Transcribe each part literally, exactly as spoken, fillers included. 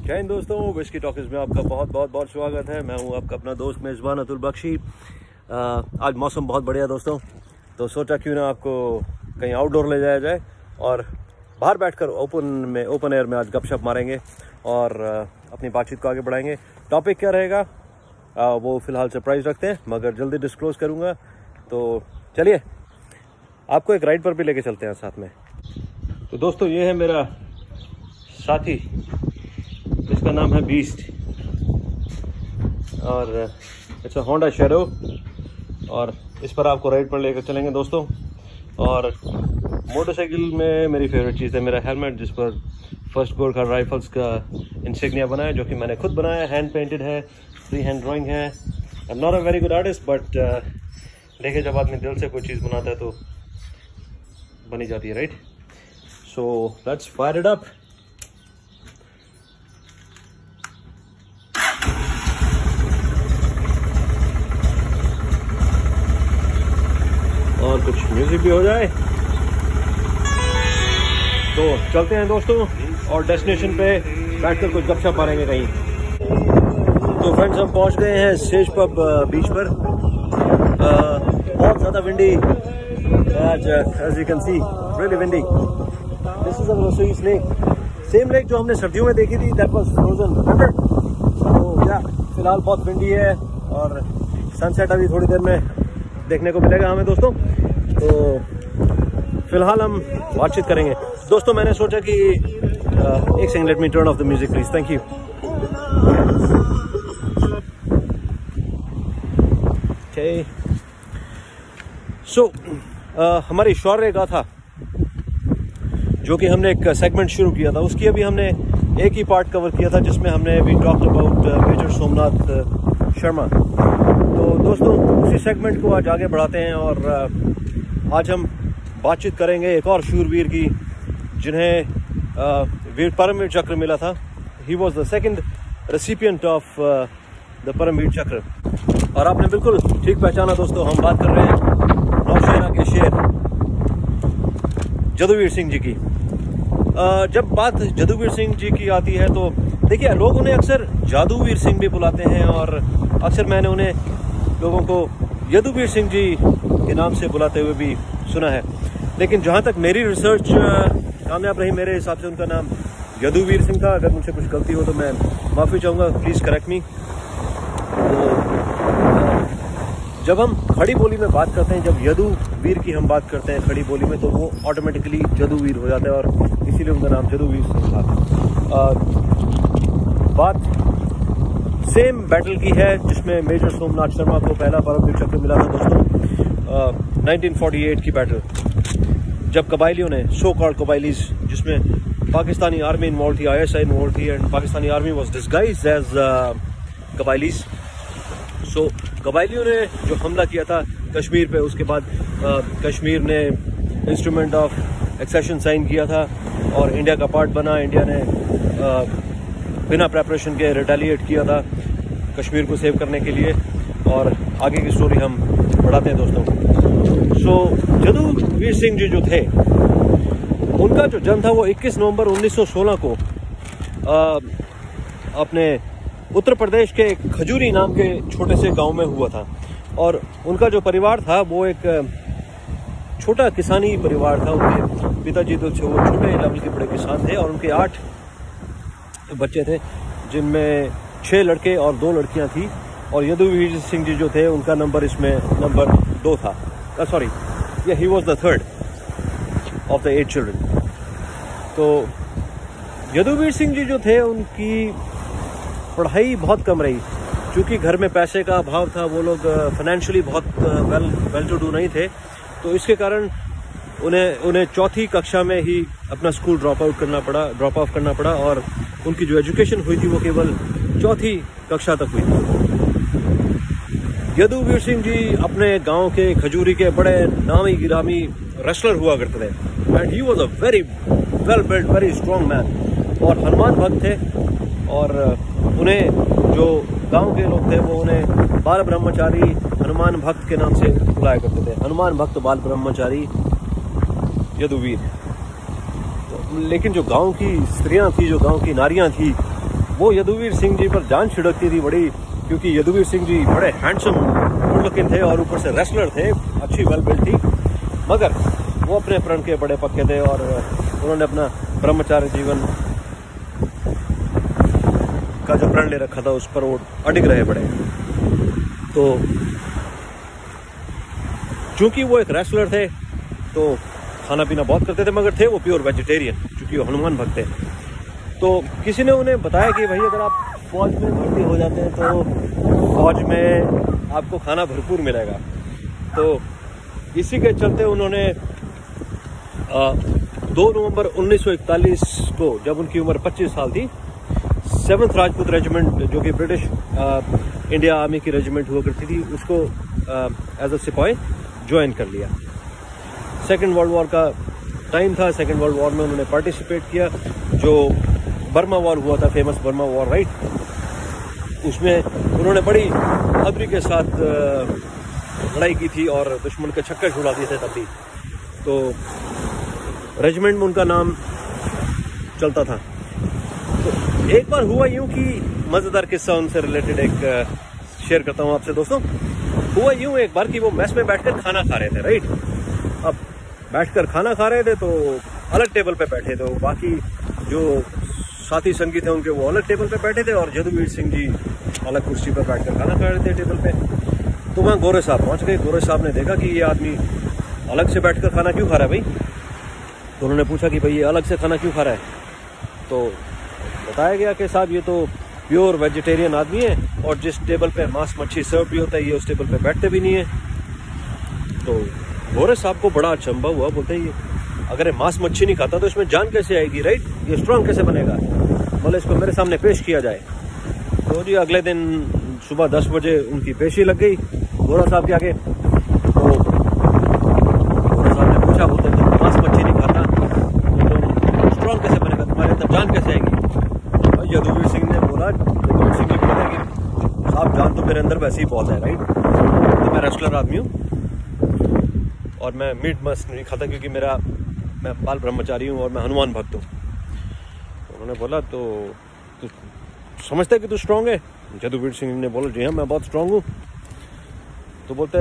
जय हिंद दोस्तों, whisky talkies में आपका बहुत बहुत बहुत स्वागत है। मैं हूं आपका अपना दोस्त मेज़बान अतुल बख्शी। आज मौसम बहुत बढ़िया दोस्तों, तो सोचा क्यों ना आपको कहीं आउटडोर ले जाया जाए और बाहर बैठकर ओपन में ओपन एयर में आज गपशप मारेंगे और अपनी बातचीत को आगे बढ़ाएंगे। टॉपिक क्या रहेगा आ, वो फ़िलहाल सरप्राइज़ रखते हैं, मगर जल्दी डिस्क्लोज़ करूँगा। तो चलिए आपको एक राइड पर भी लेके चलते हैं साथ में। तो दोस्तों ये है मेरा साथी, इसका नाम है बीस्ट और इट्स अ होंडा शैडो, और इस पर आपको राइड पर लेकर चलेंगे दोस्तों। और मोटरसाइकिल में मेरी फेवरेट चीज़ है मेरा हेलमेट, जिस पर फर्स्ट गोरखा राइफल्स का इंसिग्निया बना है, जो कि मैंने खुद बनाया, हैंड पेंटेड है, फ्री हैंड ड्राइंग है। I am not a very good artist, but देखिए जब आदमी दिल से कोई चीज़ बनाता है तो बनी जाती है, right? So let's fire it up. और कुछ म्यूजिक भी हो जाए तो चलते हैं दोस्तों, और डेस्टिनेशन पे बैठकर कुछ गपशप मारेंगे कहीं। तो फ्रेंड्स, हम पहुंच गए हैं सेज पब बीच पर। uh, बहुत ज़्यादा विंडी आज, as you can see, really windy. This is a Rasoi lake, same lake जो हमने सर्दियों में देखी थी, दैट वाज फ्रोजन। तो या फिलहाल बहुत विंडी है और सनसेट अभी थोड़ी देर में देखने को मिलेगा हमें दोस्तों। तो फिलहाल हम बातचीत करेंगे दोस्तों। मैंने सोचा कि uh, एक second, let me turn off the music please, thank you. Okay, so हमारी शौर्य गाथा जो कि हमने एक सेगमेंट शुरू किया था, उसकी अभी हमने एक ही पार्ट कवर किया था, जिसमें हमने we talked about major Somnath Sharma. तो दोस्तों उसी सेगमेंट को आज आगे बढ़ाते हैं और आज हम बातचीत करेंगे एक और शूरवीर की, जिन्हें वीर परमवीर चक्र मिला था। He was the second recipient of the Param Vir Chakra. और आपने बिल्कुल ठीक पहचाना दोस्तों, हम बात कर रहे हैं नौशेरा के शेर जदुवीर सिंह जी की। जब बात जदुवीर सिंह जी की आती है तो देखिए, लोग उन्हें अक्सर जादूवीर सिंह भी बुलाते हैं, और अक्सर मैंने उन्हें लोगों को यदुवीर सिंह जी के नाम से बुलाते हुए भी सुना है। लेकिन जहाँ तक मेरी रिसर्च कामयाब रही, मेरे हिसाब से उनका नाम यदुवीर सिंह था। अगर मुझसे कुछ गलती हो तो मैं माफ़ी चाहूँगा, प्लीज़ करेक्ट मी। तो जब हम खड़ी बोली में बात करते हैं, जब यदुवीर की हम बात करते हैं खड़ी बोली में, तो वो ऑटोमेटिकली जदुवीर हो जाता है, और इसीलिए उनका नाम जदुवीर सिंह था। बात सेम बैटल की है जिसमें मेजर सोमनाथ शर्मा को पहला परमवीर चक्र मिला था दोस्तों। नाइनटीन फोर्टी एट की बैटल, जब कबायलियों ने, सो कॉल्ड कबायलीज, जिसमें पाकिस्तानी आर्मी इन्वॉल्व थी, आईएसआई इन्वॉल्व थी, and Pakistani army was disguised as कबायलीज। सो कबायलियों ने जो हमला किया था कश्मीर पे, उसके बाद uh, कश्मीर ने इंस्ट्रूमेंट ऑफ एक्सेशन साइन किया था और इंडिया का पार्ट बना। इंडिया ने uh, बिना प्रेपरेशन के रिटेलिएट किया था कश्मीर को सेव करने के लिए, और आगे की स्टोरी हम बढ़ाते हैं दोस्तों। सो जदुवीर सिंह जी जो थे, उनका जो जन्म था वो इक्कीस नवंबर उन्नीस सौ सोलह को आ, अपने उत्तर प्रदेश के खजूरी नाम के छोटे से गांव में हुआ था। और उनका जो परिवार था वो एक छोटा किसानी परिवार था। उनके पिताजी तो वो छोटे लेवल के बड़े किसान थे, और उनके आठ बच्चे थे, जिनमें छह लड़के और दो लड़कियां थी। और यदुवीर सिंह जी जो थे, उनका नंबर इसमें नंबर दो था, सॉरी या he was the third of the eight children. तो यदुवीर सिंह जी जो थे, उनकी पढ़ाई बहुत कम रही, क्योंकि घर में पैसे का अभाव था। वो लोग फाइनेंशियली बहुत वेल वेल टू डू नहीं थे, तो इसके कारण उन्हें उन्हें चौथी कक्षा में ही अपना स्कूल ड्रॉप आउट करना पड़ा ड्रॉप ऑफ करना पड़ा और उनकी जो एजुकेशन हुई थी वो केवल चौथी कक्षा तक हुई थी। यदुवीर सिंह जी अपने गांव के खजूरी के बड़े नामी गिरामी रेसलर हुआ करते थे, and he was a very well built, very strong man, और हनुमान भक्त थे। और उन्हें जो गांव के लोग थे वो उन्हें बाल ब्रह्मचारी हनुमान भक्त के नाम से बुलाया करते थे, हनुमान भक्त बाल ब्रह्मचारी यदुवीर। तो लेकिन जो गांव की स्त्रियां थी, जो गांव की नारियां थी, वो यदुवीर सिंह जी पर जान छिड़कती थी बड़ी, क्योंकि यदुवीर सिंह जी बड़े हैंडसम गुड लुकिंग थे और ऊपर से रेसलर थे, अच्छी वेल बिल्ड थी, मगर वो अपने प्रण के बड़े पक्के थे और उन्होंने अपना ब्रह्मचार्य जीवन का जो प्रण ले रखा था उस पर वो अडिग रहे बड़े। तो चूंकि वो एक रेसलर थे तो खाना पीना बहुत करते थे, मगर थे वो प्योर वेजिटेरियन, क्योंकि वो हनुमान भक्त थे। तो किसी ने उन्हें बताया कि भाई अगर आप फौज में भर्ती हो जाते हैं तो फौज में आपको खाना भरपूर मिलेगा। तो इसी के चलते उन्होंने दो नवंबर उन्नीस सौ इकतालीस को, जब उनकी उम्र पच्चीस साल थी, सेवंथ राजपूत रेजिमेंट जो कि ब्रिटिश आ, इंडिया आर्मी की रेजिमेंट हुआ करती थी, उसको एज अ सिपाही ज्वाइन कर लिया। सेकेंड वर्ल्ड वॉर का टाइम था, सेकेंड वर्ल्ड वॉर में उन्होंने पार्टिसिपेट किया, जो बर्मा वॉर हुआ था, फेमस बर्मा वॉर, राइट। उसमें उन्होंने बड़ी बहादुरी के साथ लड़ाई की थी और दुश्मन के छक्के छुड़ा दिए थे तब भी। तो रेजिमेंट में उनका नाम चलता था। तो एक बार हुआ यूं कि मजेदार किस्सा उनसे रिलेटेड एक शेयर करता हूं आपसे दोस्तों। हुआ यूं एक बार कि वो मेस में बैठकर खाना खा रहे थे, राइट। अब बैठकर खाना खा रहे थे तो अलग टेबल पे बैठे थे, बाकी जो साथी संगी थे उनके वो अलग टेबल पे बैठे थे और यदुवीर सिंह जी अलग कुर्सी पर बैठकर खाना खा रहे थे टेबल पे। तो वहाँ गोरे साहब पहुंच गए। गोरे साहब ने देखा कि ये आदमी अलग से बैठकर खाना क्यों खा रहा है भाई। तो उन्होंने पूछा कि भाई ये अलग से खाना क्यों खा रहा है। तो बताया गया कि साहब ये तो प्योर वेजिटेरियन आदमी है और जिस टेबल पे मांस मच्छी सर्व भी होता है ये उस टेबल पे बैठते भी नहीं है। तो गोरे साहब को बड़ा अचंभा हुआ, बोलते ये अगर ये मांस मच्छी नहीं खाता तो इसमें जान कैसे आएगी, राइट, ये स्ट्रांग कैसे बनेगा, बोले इसको मेरे सामने पेश किया जाए। तो जी अगले दिन सुबह दस बजे उनकी पेशी लग गई गोरा साहब के आगे। तो गोरा साहब ने पूछा, बोलते तुम मांस मच्छी नहीं खाता तो स्ट्रांग कैसे बनेगा, तुम्हारे अंदर जान कैसे आएगी। यदुवीर सिंह ने बोला, यदुवीर सिंह ने बोला कि साहब जान तो मेरे अंदर वैसे ही बहुत है, राइट, तो मैं रेसलर आदमी हूँ और मैं मीट मस्त नहीं खाता क्योंकि मेरा मैं बाल ब्रह्मचारी हूँ और मैं हनुमान भक्त हूँ। उन्होंने बोला तो तू समझता है कि तू स्ट्रांग है। यदुवीर सिंह ने बोला जी हाँ मैं बहुत स्ट्रांग हूँ। तो बोलते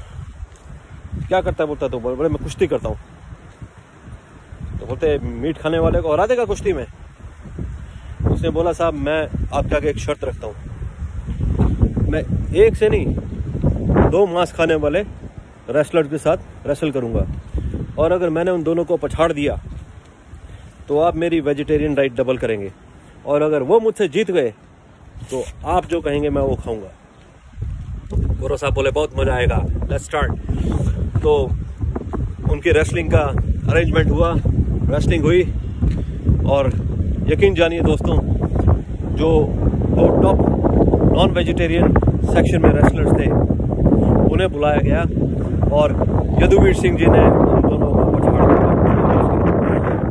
क्या करता है, बोलता तो बोले मैं कुश्ती करता हूँ। तो बोलते मीट खाने वाले को हरा देगा कुश्ती में। उसने बोला साहब मैं आपके आगे एक शर्त रखता हूँ, मैं एक से नहीं दो मांस खाने वाले रेसलर के साथ रेसल करूंगा और अगर मैंने उन दोनों को पछाड़ दिया तो आप मेरी वेजिटेरियन डाइट डबल करेंगे और अगर वो मुझसे जीत गए तो आप जो कहेंगे मैं वो खाऊंगा। गोरा साहब बोले बहुत मजा आएगा, लेट्स स्टार्ट। तो उनकी रेसलिंग का अरेंजमेंट हुआ, रेसलिंग हुई और यकीन जानिए दोस्तों जो दो टॉप नॉन वेजिटेरियन सेक्शन में रेसलर्स थे उन्हें बुलाया गया और यदुवीर सिंह जी ने उन दोनों को पछाड़ दिया।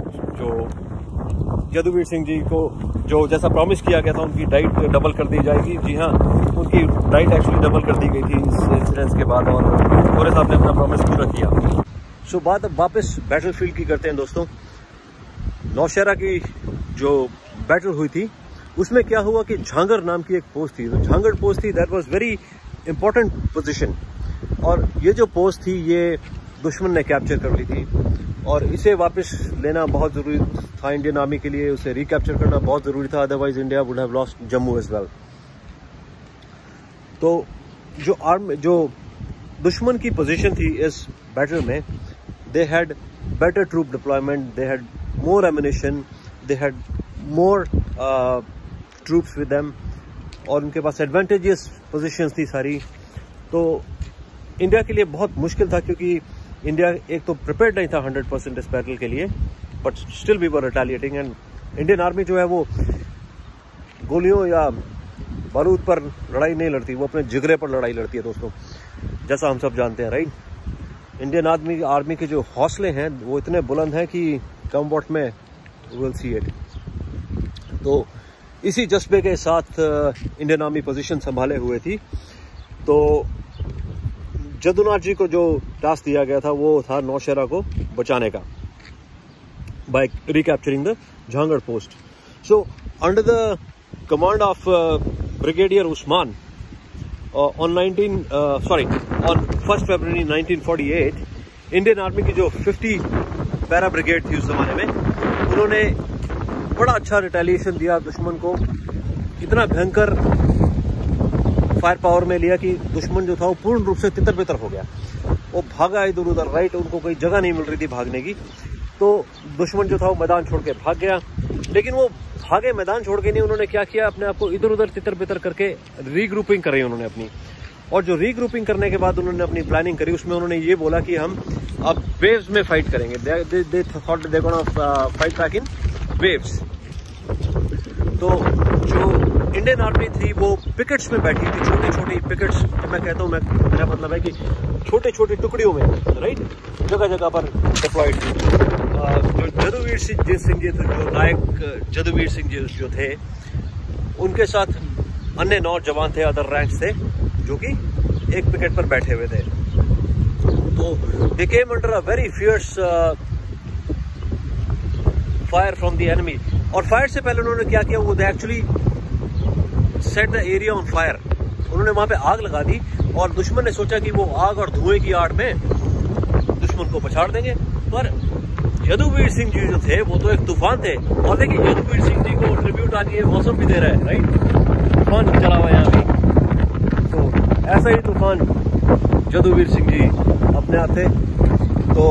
जो यदुवीर सिंह जी को जो जैसा प्रॉमिस किया गया था उनकी डाइट डबल कर दी जाएगी, जी हाँ उनकी डाइट एक्चुअली डबल कर दी गई थी इस इंसिडेंस के बाद और गोरे साहब ने अपना प्रॉमिस पूरा किया। सो so, बात अब वापस बैटलफील्ड की करते हैं दोस्तों। नौशहरा की जो बैटल हुई थी उसमें क्या हुआ कि झांगर नाम की एक पोस्ट थी। तो झांगर पोस्ट थी, that was very important position और ये जो पोस्ट थी ये दुश्मन ने कैप्चर कर ली थी और इसे वापस लेना बहुत ज़रूरी था इंडियन आर्मी के लिए, उसे रिकैप्चर करना बहुत ज़रूरी था, otherwise India would have lost Jammu as well. तो जो आर्मी जो दुश्मन की पोजीशन थी इस बैटल में, they had better troop deployment, they had more ammunition, they had more troops with them और उनके पास एडवांटेजियस पोजीशंस थी सारी। तो इंडिया के लिए बहुत मुश्किल था क्योंकि इंडिया एक तो प्रिपेयर्ड नहीं था हंड्रेड परसेंट इस बैटल के लिए, but still we were retaliating. And Indian army जो है वो गोलियों या बारूद पर लड़ाई नहीं लड़ती, वो अपने जिगरे पर लड़ाई लड़ती है दोस्तों, जैसा हम सब जानते हैं, राइट। इंडियन आर्मी आर्मी के जो हौसले हैं वो इतने बुलंद हैं कि come what may we'll see it. तो इसी जज्बे के साथ इंडियन आर्मी पोजीशन संभाले हुए थी। तो जदुनाथ जी को जो टास्क दिया गया था वो था नौशहरा को बचाने का, by recapturing the Jhangar post. So under the command of uh, Brigadier Usman uh, on nineteen uh, sorry on first February nineteen forty-eight, Indian army की जो फिफ्टी पैरा ब्रिगेड थी उस जमाने में, उन्होंने बड़ा अच्छा रिटेलिएशन दिया दुश्मन को, इतना भयंकर फायर पावर में लिया कि दुश्मन जो था वो पूर्ण रूप से तितर बितर हो गया। वो भागा इधर उधर, राइट, उनको कोई जगह नहीं मिल रही थी भागने की, तो दुश्मन जो था वो मैदान छोड़ के भाग गया। लेकिन वो भागे मैदान छोड़ के नहीं, उन्होंने क्या किया, अपने आप को इधर उधर तितर बितर करके रीग्रुपिंग करी उन्होंने अपनी। और जो रीग्रुपिंग करने के बाद उन्होंने अपनी प्लानिंग करी, उसमें उन्होंने ये बोला कि हम अब वेव्स में फाइट करेंगे। They they thought they gonna fight back in waves. तो जो इंडियन आर्मी थी वो पिकेट्स में बैठी थी, छोटी छोटी पिकेट्स। मैं कहता हूँ, मैं मेरा मतलब है कि छोटे छोटे टुकड़ियों में, राइट, जगह जगह पर डिप्लॉयड थी। जो जदुवीर सिंह जी थे, जो नायक जदुवीर सिंह जी जो थे, उनके साथ अन्य नौजवान थे, अदर रैंक्स थे, जो कि एक पिकेट पर बैठे हुए थे। तो they came under a very fierce fire from the enemy. और फायर से पहले उन्होंने क्या किया, वो they actually set the area on fire. उन्होंने वहां पे आग लगा दी और दुश्मन ने सोचा कि वो आग और धुएं की आड़ में दुश्मन को पछाड़ देंगे। पर जदुवीर सिंह जी जो थे वो तो एक तूफान थे। और देखिए, जदुवीर सिंह जी को ट्रिब्यूट आज ये मौसम भी दे रहा है, राइट, तूफान चला हुआ है यहाँ भी। तो ऐसा ही तूफान जदुवीर सिंह जी अपने आप थे। तो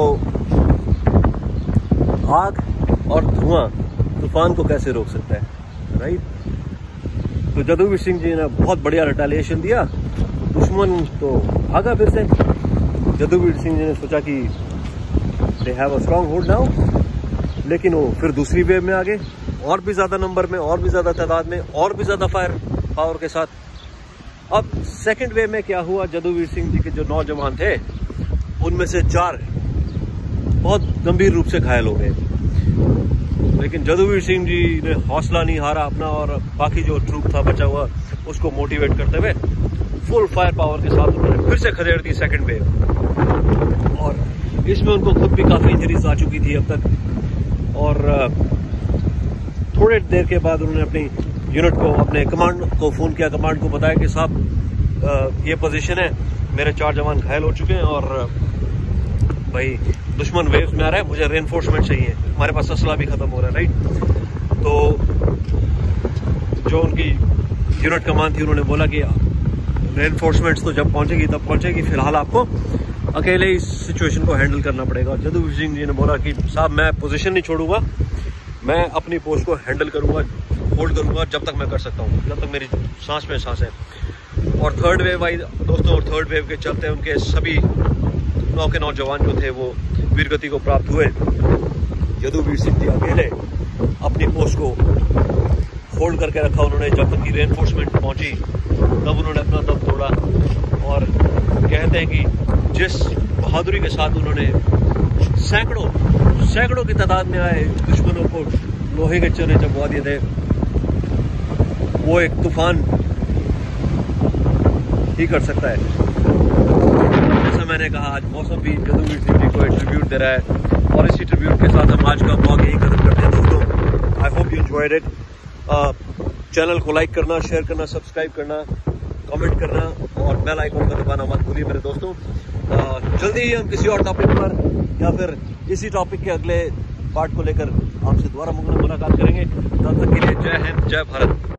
आग और धुआं तूफान को कैसे रोक सकता है, राइट। तो जदुवीर सिंह जी ने बहुत बढ़िया रिटेलिएशन दिया, दुश्मन तो भागा फिर से। जदुवीर सिंह जी ने सोचा कि they have a strong hold now, लेकिन वो फिर दूसरी वेव में आ गए, और भी ज्यादा नंबर में, और भी ज्यादा तादाद में, और भी ज्यादा फायर पावर के साथ। अब सेकंड वेव में क्या हुआ, जदुवीर सिंह जी के जो नौजवान थे उनमें से चार बहुत गंभीर रूप से घायल हो गए। लेकिन जदुवीर सिंह जी ने हौसला नहीं हारा अपना, और बाकी जो ट्रूप था बचा हुआ उसको मोटिवेट करते हुए फुल फायर पावर के साथ उन्होंने फिर से खदेड़ दी सेकंड वेव। और इसमें उनको खुद भी काफी इंजरीज आ चुकी थी अब तक। और थोड़े देर के बाद उन्होंने अपनी यूनिट को, अपने कमांड को फोन किया, कमांड को बताया कि साहब ये पोजीशन है, मेरे चार जवान घायल हो चुके हैं और भाई दुश्मन वेव्स में आ रहा है, मुझे रेनफोर्समेंट चाहिए, हमारे पास असला भी खत्म हो रहा है, राइट। तो जो उनकी यूनिट कमान थी उन्होंने बोला कि रेनफोर्समेंट्स तो जब पहुंचेगी तब पहुंचेगी, फिलहाल आपको अकेले इस सिचुएशन को हैंडल करना पड़ेगा। जदुवीर सिंह जी ने बोला कि साहब मैं पोजीशन नहीं छोड़ूंगा, मैं अपनी पोस्ट को हैंडल करूंगा, होल्ड करूंगा जब तक मैं कर सकता हूँ, जब तक मेरी सांस में सांस है। और थर्ड वेव आई दोस्तों, और थर्ड वेव के चलते उनके सभी नौ के नौजवान जो थे वो वीरगति को प्राप्त हुए। जदुवीर सिंह जी अकेले अपनी पोस्ट को होल्ड करके रखा उन्होंने, जब तक की रेनफोर्समेंट पहुंची तब उन्होंने अपना दम तोड़ा। और कहते हैं कि जिस बहादुरी के साथ उन्होंने सैकड़ों सैकड़ों की तादाद में आए दुश्मनों को लोहे के चने जमवा दिए थे, वो एक तूफान ही कर सकता है। जैसा मैंने कहा, आज मौसम भी जदुवीर सिंह जी को ट्रिब्यूट दे रहा है। और इसी ट्रिब्यूट के साथ हम आज का ब्लॉग यही खत्म करते हैं दोस्तों। I hope you enjoyed it. Channel को लाइक करना, शेयर करना, सब्सक्राइब करना, कमेंट करना और बेल आइकन का दबाना मत भूलिए मेरे दोस्तों। uh, जल्दी ही हम किसी और टॉपिक पर या फिर इसी टॉपिक के अगले पार्ट को लेकर आपसे दोबारा मुलाकात करेंगे। तब तक के लिए जय हिंद, जय भारत।